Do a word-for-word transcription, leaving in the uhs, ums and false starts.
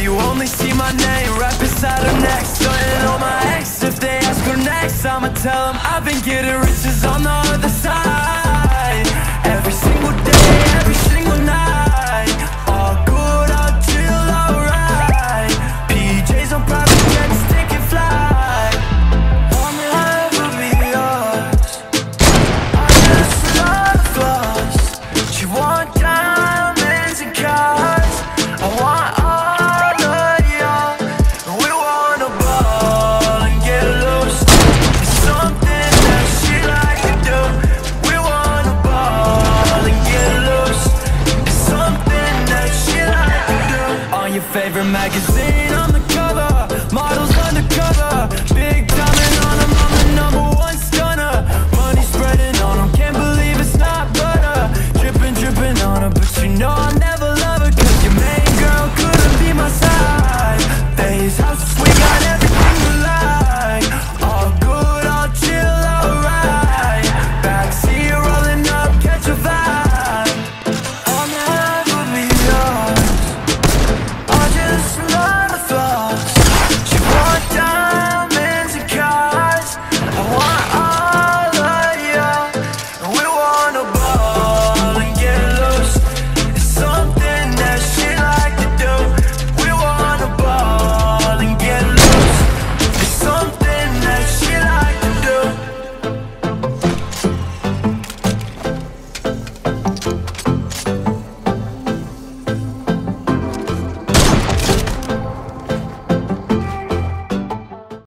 you only see my name right beside her neck. Starting on my ex, if they ask her next, I'ma tell them I've been getting riches on the other side. Every single day, every single night. All good, all chill, alright. P Js on private jets, taking flight. I'll never be yours. I just love flaws. She want diamonds and cars. I want all of y'all. We wanna ball and get loose. It's something that she like to do. We wanna ball and get loose. It's something that she like to do. On your favorite magazine, on the cover.